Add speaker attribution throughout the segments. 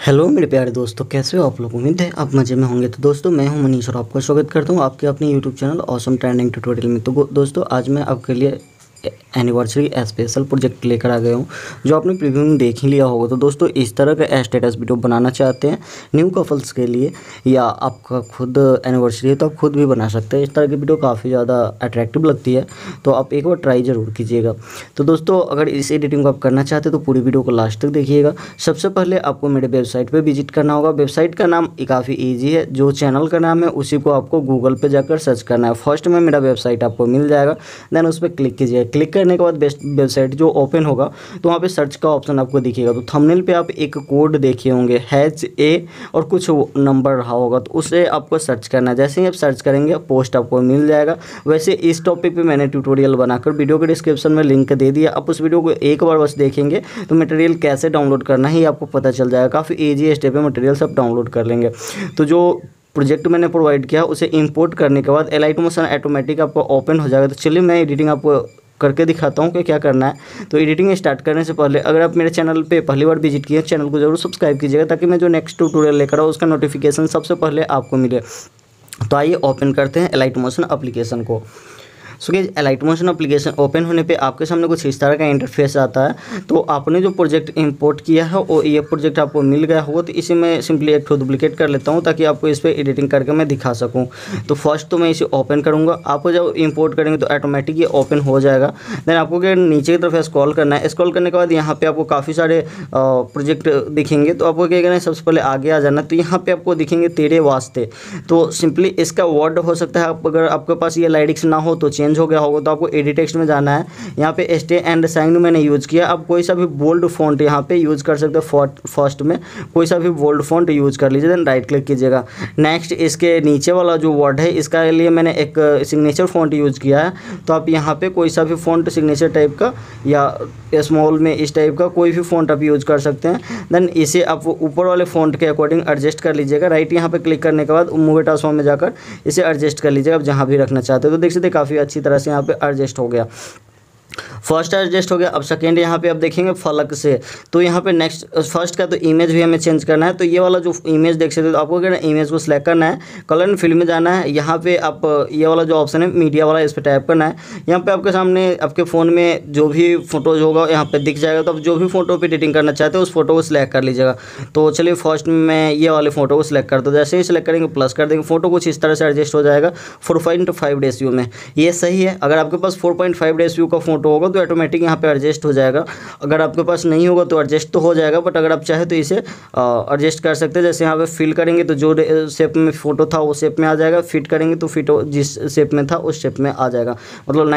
Speaker 1: Hello मेरे प्यारे दोस्तों, कैसे हो आप लोग। उम्मीद है आप मज़े में होंगे। तो दोस्तों मैं हूं मनीष और आपका स्वागत करता हूं आपके अपने YouTube channel awesome trending tutorial में। तो दोस्तों आज मैं आपके लिए एनिवर्सरी स्पेशल प्रोजेक्ट लेकर आ गया हूं, जो आपने प्रीव्यू में देख ही लिया होगा। तो दोस्तों इस तरह का स्टेटस वीडियो बनाना चाहते हैं न्यू कपल्स के लिए, या आपका खुद एनिवर्सरी है तो आप खुद भी बना सकते हैं। इस तरह की वीडियो काफ़ी ज़्यादा अट्रैक्टिव लगती है, तो आप एक बार ट्राई ज़रूर कीजिएगा। तो दोस्तों अगर इस एडिटिंग को आप करना चाहते हैं तो पूरी वीडियो को लास्ट तक देखिएगा। सबसे पहले आपको मेरे वेबसाइट पर विजिट करना होगा। वेबसाइट का नाम काफ़ी ईजी है, जो चैनल का नाम है उसी को आपको गूगल पे जाकर सर्च करना है। फर्स्ट में मेरा वेबसाइट आपको मिल जाएगा, देन उस पर क्लिक कीजिए। क्लिक करने के बाद बेस्ट वेबसाइट जो ओपन होगा तो वहाँ पे सर्च का ऑप्शन आपको दिखेगा। तो थंबनेल पे आप एक कोड देखे होंगे HA और कुछ नंबर रहा होगा, तो उसे आपको सर्च करना है। जैसे ही आप सर्च करेंगे पोस्ट आपको मिल जाएगा। वैसे इस टॉपिक पे मैंने ट्यूटोरियल बनाकर वीडियो के डिस्क्रिप्शन में लिंक दे दिया। आप उस वीडियो को एक बार बस देखेंगे तो मटेरियल कैसे डाउनलोड करना है ये आपको पता चल जाएगा। काफ़ी ईजी स्टेप है, मटेरियल सब डाउनलोड कर लेंगे। तो जो प्रोजेक्ट मैंने प्रोवाइड किया उसे इंपोर्ट करने के बाद लाइट मोशन ऑटोमेटिक आपको ओपन हो जाएगा। तो चलिए मैं एडिटिंग आपको करके दिखाता हूँ कि क्या करना है। तो एडिटिंग स्टार्ट करने से पहले अगर आप मेरे चैनल पे पहली बार विजिट किए चैनल को जरूर सब्सक्राइब कीजिएगा, ताकि मैं जो नेक्स्ट ट्यूटोरियल लेकर आऊँ उसका नोटिफिकेशन सबसे पहले आपको मिले। तो आइए ओपन करते हैं लाइट मोशन एप्लीकेशन को। So guys Light Motion application open होने पे आपके सामने कुछ इस तरह का इंटरफेस आता है। तो आपने जो प्रोजेक्ट इंपोर्ट किया है वो ये प्रोजेक्ट आपको मिल गया होगा, तो इसे मैं सिंपली एक ठो डुप्लीकेट कर लेता हूँ ताकि आपको इस पर एडिटिंग करके मैं दिखा सकूँ। तो फर्स्ट तो मैं इसे ओपन करूँगा। आपको जब इंपोर्ट करेंगे तो ऑटोमेटिक ये ओपन हो जाएगा। देन आपको क्या नीचे की तरफ स्क्रॉल करना है। स्क्रॉल करने के बाद यहाँ पे आपको काफ़ी सारे प्रोजेक्ट दिखेंगे। तो आपको क्या करना है, सबसे पहले आगे आ जाना। तो यहाँ पे आपको दिखेंगे तेरे वास्ते। तो सिंपली इसका वर्ड हो सकता है अगर आपके पास ये लाइडिक्स ना हो तो चेंज हो गया होगा, तो आपको एडिट टेक्स्ट में जाना है। यहाँ पे स्टे एंड साइन मैंने यूज़ किया। आप कोई सा भी बोल्ड फॉन्ट यहाँ पे यूज़ कर सकते हो। फर्स्ट में कोई सा भी बोल्ड फॉन्ट यूज़ कर लीजिए, देन राइट क्लिक कीजिएगा। नेक्स्ट इसके नीचे वाला जो वर्ड है इसका लिए मैंने एक सिग्नेचर फॉन्ट यूज़ किया है। तो आप यहाँ पे कोई सा भी फॉन्ट सिग्नेचर टाइप का या स्मॉल में इस टाइप का कोई भी फॉन्ट आप यूज़ कर सकते हैं। देन इसे आप ऊपर वाले फॉन्ट के अकॉर्डिंग एडजस्ट कर लीजिएगा। राइट यहाँ पे क्लिक करने के बाद मूव ट्रांसफॉर्म में जाकर इसे एडजस्ट कर लीजिएगा आप जहाँ भी रखना चाहते हो। तो देख सकते काफ़ी अच्छी तरह से यहाँ पे एडजस्ट हो गया। फर्स्ट एडजस्ट हो गया। अब सेकेंड यहाँ पे आप देखेंगे फलक से। तो यहाँ पे नेक्स्ट फर्स्ट का तो इमेज भी हमें चेंज करना है। तो ये वाला जो इमेज देख सकते हो तो आपको क्या है, इमेज को सिलेक्ट करना है, कलर एंड फिल में जाना है। यहाँ पे आप ये वाला जो ऑप्शन है मीडिया वाला, इस पर टैप करना है। यहाँ पे आपके सामने आपके फ़ोन में जो भी फोटोज होगा यहाँ पे दिख जाएगा। तो आप जो भी फोटो पे एडिटिंग करना चाहते हो उस फोटो को सिलेक्ट कर लीजिएगा। तो चलिए फर्स्ट मैं ये वाले फोटो को सिलेक्ट करता हूँ। जैसे ही सिलेक्ट करेंगे प्लस कर देंगे, फोटो कुछ इस तरह से एडजस्ट हो जाएगा 4.5 रेशियो में। ये सही है। अगर आपके पास 4.5 रेशियो का फोटो होगा तो ऑटोमेटिक यहाँ पे एडजस्ट हो जाएगा। अगर आपके पास नहीं होगा तो एडजस्ट तो हो जाएगा, बट अगर आप चाहे तो इसे एडजस्ट कर सकते हैं। जैसे यहाँ पे फिल करेंगे तो जो शेप में फोटो था वो शेप में आ जाएगा, फिट करेंगे तो फिट जिस शेप में था उस शेप में आ जाएगा। मतलब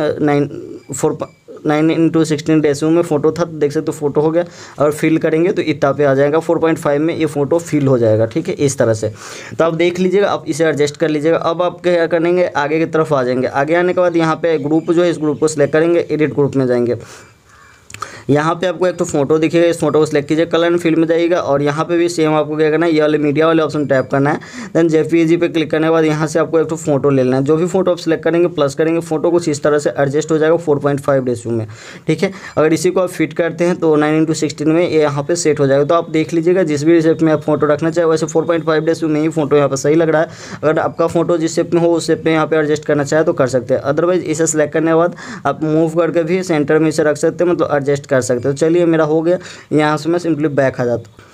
Speaker 1: 9:16 रेशियो में फोटो था, तो देख सकते तो फोटो हो गया। और फिल करेंगे तो इतना पे आ जाएगा, 4.5 में ये फोटो फिल हो जाएगा। ठीक है, इस तरह से। तो आप देख लीजिएगा, आप इसे एडजस्ट कर लीजिएगा। अब आप क्या करेंगे, आगे की तरफ आ जाएंगे। आगे आने के बाद यहाँ पे ग्रुप जो है इस ग्रुप को सिलेक्ट करेंगे, एडिट ग्रुप में जाएंगे। यहाँ पे आपको एक तो फोटो दिखेगा, इस फोटो को सिलेक्ट कीजिए, कलर एंड फिल में जाइएगा। और यहाँ पे भी सेम आपको क्या करना है, ये वाले मीडिया वाले ऑप्शन टैप करना है। देन जेपीईजी पे क्लिक करने के बाद यहाँ से आपको एक तो फोटो ले लेना है। जो भी फोटो आप सिलेक्ट करेंगे प्लस करेंगे, फोटो कुछ इस तरह से एडजस्ट हो जाएगा 4.5 रेशियो में। ठीक है, अगर इसी को आप फिट करते हैं तो 9:16 में ये यहाँ पे सेट हो जाएगा। तो आप देख लीजिएगा जिस भी शेप में आप फोटो रखना चाहे, वैसे 4.5 रेशियो में ही फोटो यहाँ पर सही लग रहा है। अगर आपका फोटो जिस शेप में हो उस शेप में यहाँ पे एडजस्ट करना चाहे तो कर सकते हैं। अदरवाइज इसे सिलेक्ट करने के बाद आप मूव करके भी सेंटर में इसे रख सकते हैं, मतलब एडजस्ट कर सकते हो। चलिए मेरा हो गया, यहाँ से मैं सिंपली बैक आ जाता हूँ।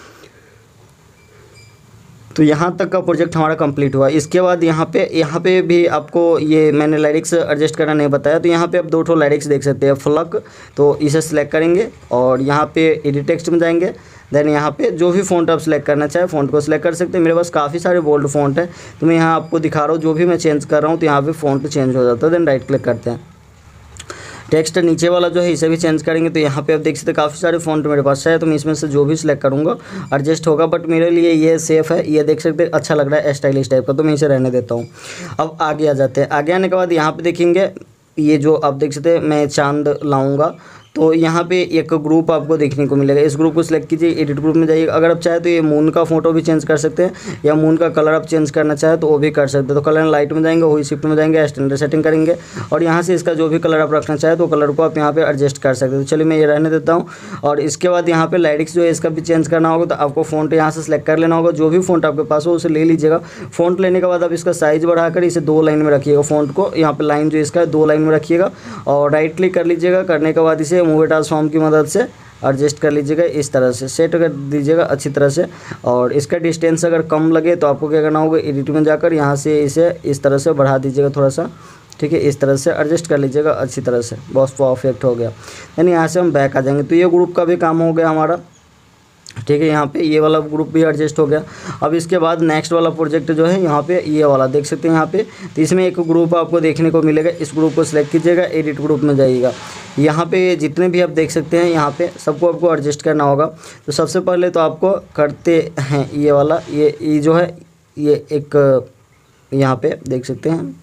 Speaker 1: तो यहाँ तक का प्रोजेक्ट हमारा कंप्लीट हुआ। इसके बाद यहाँ पे भी आपको ये मैंने लाइरिक्स एडजस्ट करना नहीं बताया। तो यहाँ पे आप 2 लाइरिक्स देख सकते हैं, फलक। तो इसे सिलेक्ट करेंगे और यहाँ पे एडिट टेक्स्ट में जाएंगे। देन यहाँ पे जो भी फ़ॉन्ट आप सिलेक्ट करना चाहे फ़ॉन्ट को सिलेक्ट कर सकते हैं। मेरे पास काफ़ी सारे बोल्ड फ़ॉन्ट है, तो मैं यहाँ आपको दिखा रहा हूँ। जो भी मैं चेंज कर रहा हूँ तो यहाँ पर फ़ॉन्ट चेंज हो जाता है। देन राइट क्लिक करते हैं। टेक्स्ट नीचे वाला जो है इसे भी चेंज करेंगे। तो यहाँ पे आप देख सकते हैं काफ़ी सारे फॉन्ट मेरे पास है, तो मैं इसमें से जो भी सिलेक्ट करूँगा एडजस्ट होगा। बट मेरे लिए ये सेफ है, ये देख सकते हैं अच्छा लग रहा है स्टाइलिश टाइप का, तो मैं इसे रहने देता हूँ। अब आगे आ जाते हैं। आगे आने के बाद यहाँ पे देखेंगे ये जो आप देख सकते हैं मैं चांद लाऊँगा। तो यहाँ पे एक ग्रुप आपको देखने को मिलेगा। इस ग्रुप को सिलेक्ट कीजिए, एडिट ग्रुप में जाइए। अगर आप चाहे तो ये मून का फोटो भी चेंज कर सकते हैं, या मून का कलर आप चेंज करना चाहे तो वो भी कर सकते हैं। तो कलर एंड लाइट में जाएंगे, वही शिफ्ट में जाएंगे, स्टैंडर्ड सेटिंग करेंगे और यहाँ से इसका जो भी कलर आप रखना चाहे तो कलर को आप यहाँ पे एडजस्ट कर सकते हो। तो चलिए मैं ये रहने देता हूँ। और इसके बाद यहाँ पे लाइटिक्स जो है इसका भी चेंज करना होगा, तो आपको फ़ॉन्ट यहाँ से सिलेक्ट कर लेना होगा। जो भी फ़ॉन्ट आपके पास हो उसे ले लीजिएगा। फ़ॉन्ट लेने के बाद आप इसका साइज़ बढ़ाकर इसे 2 लाइन में रखिएगा। फ़ॉन्ट को यहाँ पे लाइन जो इसका 2 लाइन में रखिएगा और राइट क्लिक कर लीजिएगा। करने के बाद इसे मूव ट्रांसफॉर्म की मदद से एडजस्ट कर लीजिएगा, इस तरह से सेट कर दीजिएगा अच्छी तरह से। और इसका डिस्टेंस अगर कम लगे तो आपको क्या करना होगा, एडिट में जाकर यहाँ से इसे इस तरह से बढ़ा दीजिएगा थोड़ा सा, ठीक है। इस तरह से एडजस्ट कर लीजिएगा अच्छी तरह से, बहुत परफेक्ट हो गया। यानी यहाँ से हम बैक आ जाएंगे। तो ये ग्रुप का भी काम हो गया हमारा, ठीक है। यहाँ पे ये वाला ग्रुप भी एडजस्ट हो गया। अब इसके बाद नेक्स्ट वाला प्रोजेक्ट जो है यहाँ पे ये वाला देख सकते हैं यहाँ पे। तो इसमें एक ग्रुप आपको देखने को मिलेगा। इस ग्रुप को सिलेक्ट कीजिएगा, एडिट ग्रुप में जाइएगा। यहाँ पे जितने भी आप देख सकते हैं यहाँ पे सबको आपको एडजस्ट करना होगा। तो सबसे पहले तो आपको करते हैं ये वाला, ये जो है ये एक यहाँ पे देख सकते हैं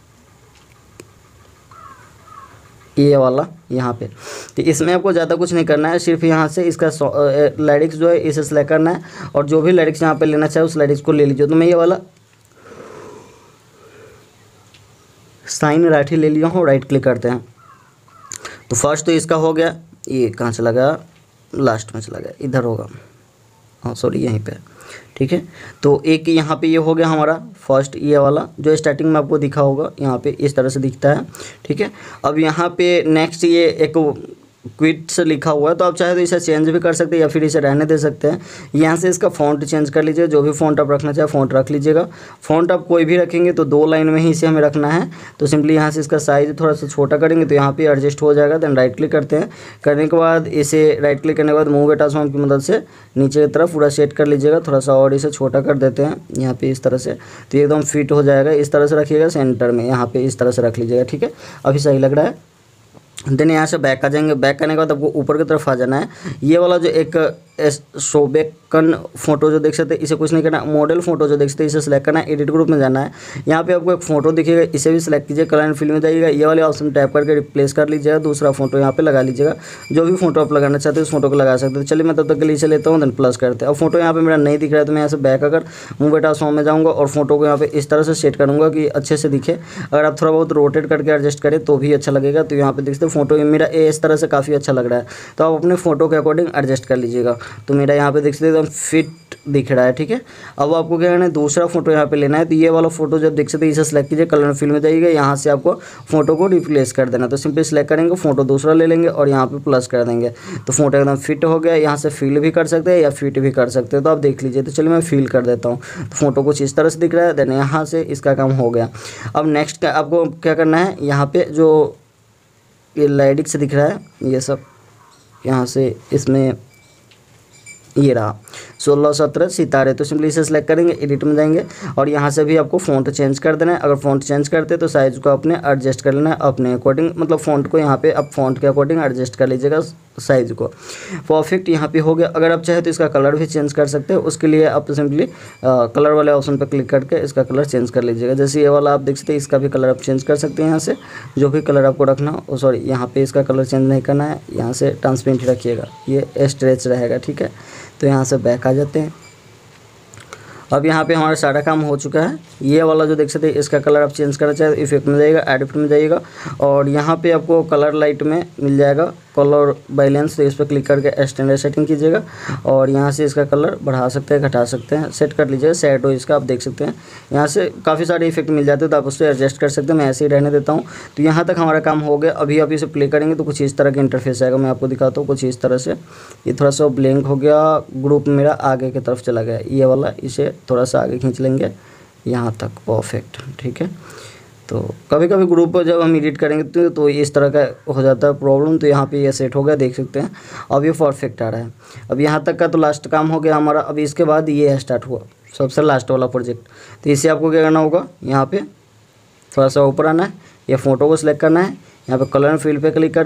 Speaker 1: ये वाला यहाँ पे। तो इसमें आपको ज़्यादा कुछ नहीं करना है, सिर्फ यहाँ से इसका लाइटिक्स जो है इसे सेलेक्ट करना है और जो भी लाइटिक्स यहाँ पे लेना चाहे उस लाइटिक्स को ले लीजिए। तो मैं ये वाला साइन राठी ले लिया हूँ, राइट क्लिक करते हैं। तो फर्स्ट तो इसका हो गया, ये कहाँ चला गया, लास्ट में चला गया, इधर होगा, हाँ सॉरी यहीं पे, ठीक है। तो एक यहाँ पे ये हो गया हमारा फर्स्ट, ये वाला जो स्टार्टिंग में आपको दिखा होगा यहाँ पे इस तरह से दिखता है, ठीक है। अब यहाँ पे नेक्स्ट ये एक क्विट्स लिखा हुआ है, तो आप चाहे तो इसे चेंज भी कर सकते हैं या फिर इसे रहने दे सकते हैं। यहाँ से इसका फ़ॉन्ट चेंज कर लीजिए, जो भी फ़ॉन्ट आप रखना चाहे फ़ॉन्ट रख लीजिएगा। फ़ॉन्ट आप कोई भी रखेंगे तो 2 लाइन में ही इसे हमें रखना है। तो सिंपली यहाँ से इसका साइज़ थोड़ा सा छोटा करेंगे तो यहाँ पे एडजस्ट हो जाएगा। देन राइट क्लिक करते हैं, करने के बाद इसे राइट क्लिक करने के बाद मूव ट्रांसफॉर्म की मदद से नीचे की तरफ पूरा सेट कर लीजिएगा थोड़ा सा, और इसे छोटा कर देते हैं यहाँ पे इस तरह से, तो एकदम फिट हो जाएगा। इस तरह से रखिएगा, सेंटर में यहाँ पे इस तरह से रख लीजिएगा, ठीक है। अभी सही लग रहा है। देन यहाँ से बैक आ जाएंगे। बैक करने के बाद आपको ऊपर की तरफ आ जाना है। ये वाला जो एक शोबेकन फोटो जो देख सकते हैं इसे कुछ नहीं करना, मॉडल फोटो जो देख सकते हैं इसे सेलेक्ट करना है, एडिट ग्रुप में जाना है। यहाँ पे आपको एक फोटो दिखेगा, इसे भी सिलेक्ट कीजिए, कलर एंड फिल में जाइएगा, ये वाले ऑप्शन टैप करके रिप्लेस कर लीजिएगा, दूसरा फोटो यहाँ पे लगा लीजिएगा। जो भी फोटो आप लगाना चाहते हैं उस फोटो को लगा सकते हैं। चलिए मैं तब तक के लिए इसे लेता हूँ, देन प्लस करते हैं। अब फोटो यहाँ पे मेरा नहीं दिख रहा है तो मैं यहाँ से बैक आकर मूव ट्रांसफॉर्म में जाऊँगा और फोटो को यहाँ पे इस तरह से सेट करूँगा कि अच्छे से दिखे। अगर आप थोड़ा बहुत रोटेट करके एडजस्ट करें तो भी अच्छा लगेगा। तो यहाँ पे देख सकते हैं फोटो मेरा इस तरह से काफ़ी अच्छा लग रहा है, तो आप अपने फोटो के अकॉर्डिंग एडजस्ट कर लीजिएगा। तो मेरा यहाँ पे देख सकते एकदम फिट दिख रहा है, ठीक है। अब आपको क्या करना है, दूसरा फोटो यहाँ पे लेना है। तो ये वाला फोटो जब देख सकते हैं इसे सेलेक्ट कीजिए, कलर फिल में जाइएगा, यहाँ से आपको फोटो को रिप्लेस कर देना। तो सिंपली सेलेक्ट करेंगे, फोटो दूसरा ले लेंगे और यहाँ पे प्लस कर देंगे, तो फोटो एकदम फिट हो गया। यहाँ से फिल भी कर सकते हैं या फिट भी कर सकते हैं, तो आप देख लीजिए। तो चलिए मैं फिल कर देता हूँ, तो फोटो कुछ इस तरह से दिख रहा है। देन यहाँ से इसका काम हो गया। अब नेक्स्ट आपको क्या करना है, यहाँ पे जो ये लाइटिक्स दिख रहा है ये सब, यहाँ से इसमें ये रहा 16-17 सितारे, तो सिंपली इसे सेलेक्ट करेंगे, एडिट में जाएंगे और यहाँ से भी आपको फ़ॉन्ट चेंज कर देना है। अगर फ़ॉन्ट चेंज करते तो साइज़ को अपने एडजस्ट कर लेना है अपने अकॉर्डिंग, मतलब फ़ॉन्ट को यहाँ पे आप फ़ॉन्ट के अकॉर्डिंग एडजस्ट कर लीजिएगा साइज़ को। परफेक्ट यहाँ पे हो गया। अगर आप चाहे तो इसका कलर भी चेंज कर सकते हैं, उसके लिए आप सिंपली कलर वाले ऑप्शन पर क्लिक करके इसका कलर चेंज कर लीजिएगा। जैसे ये वाला आप देख सकते हैं, इसका भी कलर आप चेंज कर सकते हैं। यहाँ से जो भी कलर आपको रखना हो, सॉरी यहाँ पे इसका कलर चेंज नहीं करना है, यहाँ से ट्रांसपेरेंट रखिएगा, ये स्ट्रेच रहेगा, ठीक है। तो यहाँ से बैक आ जाते हैं। अब यहाँ पे हमारा सारा काम हो चुका है। ये वाला जो देख सकते हैं इसका कलर आप चेंज करना चाहे तो इफेक्ट में जाइएगा, एड इफेक्ट में जाइएगा और यहाँ पे आपको कलर लाइट में मिल जाएगा कलर बैलेंस, तो इस पर क्लिक करके स्टैंडर्ड सेटिंग कीजिएगा और यहाँ से इसका कलर बढ़ा सकते हैं, घटा सकते हैं, सेट कर लीजिएगा। सेट हो इसका आप देख सकते हैं, यहाँ से काफ़ी सारे इफेक्ट मिल जाते हैं, तो आप उससे एडजस्ट कर सकते हैं। मैं ऐसे ही रहने देता हूँ। तो यहाँ तक हमारा काम हो गया। अभी आप इसे प्ले करेंगे तो कुछ इस तरह का इंटरफेस आएगा। मैं आपको दिखाता हूँ कुछ इस तरह से। ये थोड़ा सा ब्लैंक हो गया, ग्रुप मेरा आगे की तरफ चला गया, ये वाला, इसे थोड़ा सा आगे खींच लेंगे यहाँ तक, परफेक्ट, ठीक है। तो कभी कभी ग्रुप पर जब हम एडिट करेंगे तो इस तरह का हो जाता है प्रॉब्लम। तो यहाँ पे ये सेट हो गया, देख सकते हैं। अब ये परफेक्ट आ रहा है। अब यहाँ तक का तो लास्ट काम हो गया हमारा। अब इसके बाद ये स्टार्ट हुआ सबसे लास्ट वाला प्रोजेक्ट। तो इसे आपको क्या करना होगा, यहाँ पे थोड़ा सा ऊपर आना है, ये फ़ोटो को सिलेक्ट करना है, यहाँ पे कलर एंड फिल पे क्लिक करके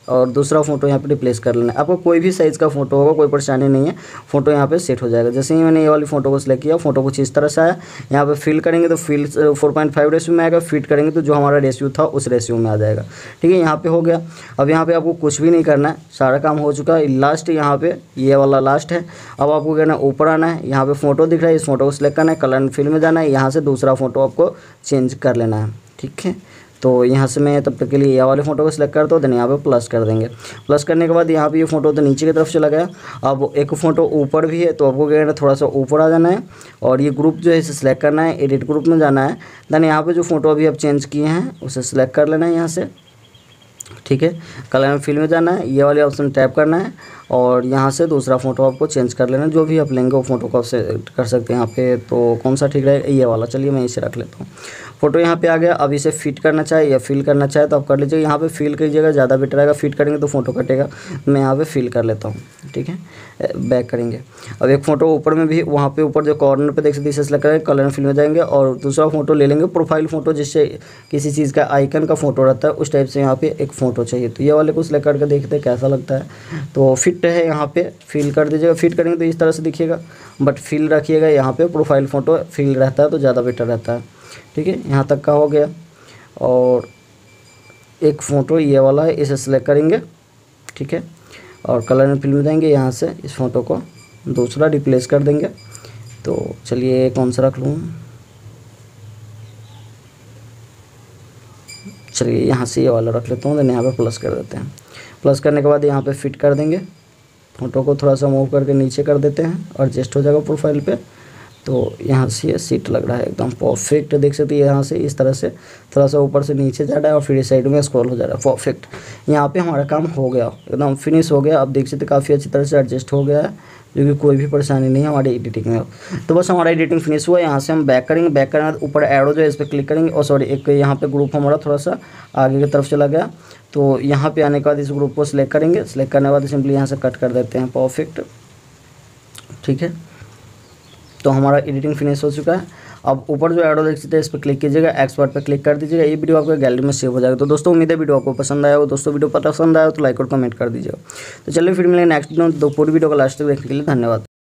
Speaker 1: और दूसरा फ़ोटो यहाँ पे रिप्लेस कर लेना है। आपको कोई भी साइज़ का फ़ोटो होगा, कोई परेशानी नहीं है, फ़ोटो यहाँ पे सेट हो जाएगा। जैसे ही मैंने ये वाली फ़ोटो को सिलेक्ट किया, फ़ोटो कुछ इस तरह से आया। यहाँ पे फिल करेंगे तो फिल 4.5 रेशियो में आएगा, फिट करेंगे तो जो हमारा रेशियो था उस रेशियो में आ जाएगा। ठीक है, यहाँ पे हो गया। अब यहाँ पे आपको कुछ भी नहीं करना है, सारा काम हो चुका है। लास्ट यहाँ पे ये वाला लास्ट है। अब आपको कहना है ऊपर आना है, यहाँ पे फ़ोटो दिख रहा है, इस फोटो को सिलेक्ट करना है, कलर एंड फिल में जाना है, यहाँ से दूसरा फ़ोटो आपको चेंज कर लेना है। ठीक है, तो यहाँ से मैं तब तक के लिए ये वाले फ़ोटो को सिलेक्ट करता हूँ, देन यहाँ पे प्लस कर देंगे। प्लस करने के बाद यहाँ पे ये फ़ोटो तो नीचे की तरफ चला गया। अब एक फ़ोटो ऊपर भी है, तो आपको क्या करना है, थोड़ा सा ऊपर आ जाना है और ये ग्रुप जो है इसे सिलेक्ट करना है, एडिट ग्रुप में जाना है। देन यहाँ पे जो फ़ोटो अभी आप चेंज किए हैं उसे सिलेक्ट कर लेना है यहाँ से। ठीक है, कलर एंड फिल में जाना है, ये वाले ऑप्शन टैप करना है और यहाँ से दूसरा फ़ोटो आपको चेंज कर लेना है। जो भी आप लेंगे वो फ़ोटो को आप सेलेक्ट कर सकते हैं यहाँ पे। तो कौन सा ठीक रहेगा, ये वाला। चलिए मैं इसे रख लेता हूँ। फ़ोटो यहाँ पे आ गया। अब इसे फिट करना चाहे या फिल करना चाहे तो आप कर लीजिए। यहाँ पे फिल कीजिएगा, ज़्यादा बेटर रहेगा। फिट करेंगे तो फ़ोटो कटेगा। मैं यहाँ पे फिल कर लेता हूँ। ठीक है, बैक करेंगे। अब एक फ़ोटो ऊपर में भी, वहाँ पे ऊपर जो कॉर्नर पे देख सकते हैं, इसे सेलेक्ट करेंगे, कलर एंड फिल में जाएंगे और दूसरा फ़ोटो ले लेंगे, प्रोफाइल फ़ोटो, जिससे किसी चीज़ का आइकन का फ़ोटो रहता है, उस टाइप से यहाँ पे एक फ़ोटो चाहिए। तो ये वाले को सिलेक्ट करके देखते हैं कैसा लगता है। तो फिट है, यहाँ पे फिल कर दीजिएगा। फिट करेंगे तो इस तरह से दिखिएगा, बट फिल रखिएगा यहाँ पे, प्रोफाइल फ़ोटो फिल रहता है तो ज़्यादा बेटर रहता है। ठीक है, यहाँ तक का हो गया। और एक फ़ोटो ये वाला है, इसे सिलेक्ट करेंगे। ठीक है, और कलर एंड फिल में जाएंगे, यहाँ से इस फ़ोटो को दूसरा रिप्लेस कर देंगे। तो चलिए कौन सा रख लूँ, चलिए यहाँ से ये वाला रख लेता हूँ। देन यहाँ पे प्लस कर देते हैं। प्लस करने के बाद यहाँ पे फिट कर देंगे। फ़ोटो को थोड़ा सा मूव करके नीचे कर देते हैं और एडजस्ट हो जाएगा प्रोफाइल पे। तो यहाँ से ये सीट लग रहा है एकदम परफेक्ट, देख सकते हैं। यहाँ से इस तरह से थोड़ा सा ऊपर से नीचे जा रहा है और फिर इस साइड में स्क्रॉल हो जा रहा है। परफेक्ट, यहाँ पे हमारा काम हो गया, एकदम फिनिश हो गया। अब देख सकते काफ़ी अच्छी तरह से एडजस्ट हो गया है, जो कि कोई भी परेशानी नहीं है हमारी एडिटिंग में। तो बस हमारा एडिटिंग फिनिश हुआ। यहाँ से हम बैक करेंगे। बैक करने के बाद ऊपर एरो जो है इस पर क्लिक करेंगे। और सॉरी, एक यहाँ पे ग्रुप हमारा थोड़ा सा आगे की तरफ चला गया, तो यहाँ पे आने के बाद इस ग्रुप को सिलेक्ट करेंगे। सिलेक्ट करने के बाद सिंपली यहाँ से कट कर देते हैं। परफेक्ट, ठीक है, तो हमारा एडिटिंग फिनिश हो चुका है। अब ऊपर जो एरो देख सकते हैं इस पर क्लिक कीजिएगा, एक्सपोर्ट पर क्लिक कर दीजिएगा। ये वीडियो आपको गैलरी में सेव हो जाएगा। तो दोस्तों उम्मीद है वीडियो आपको पसंद आया हो। दोस्तों वीडियो पसंद आया हो तो लाइक और कमेंट कर दीजिएगा। तो चलिए फिर मिलेंगे नेक्स्ट वीडियो में। तो पूरी वीडियो को लास्ट तक देखने के लिए धन्यवाद।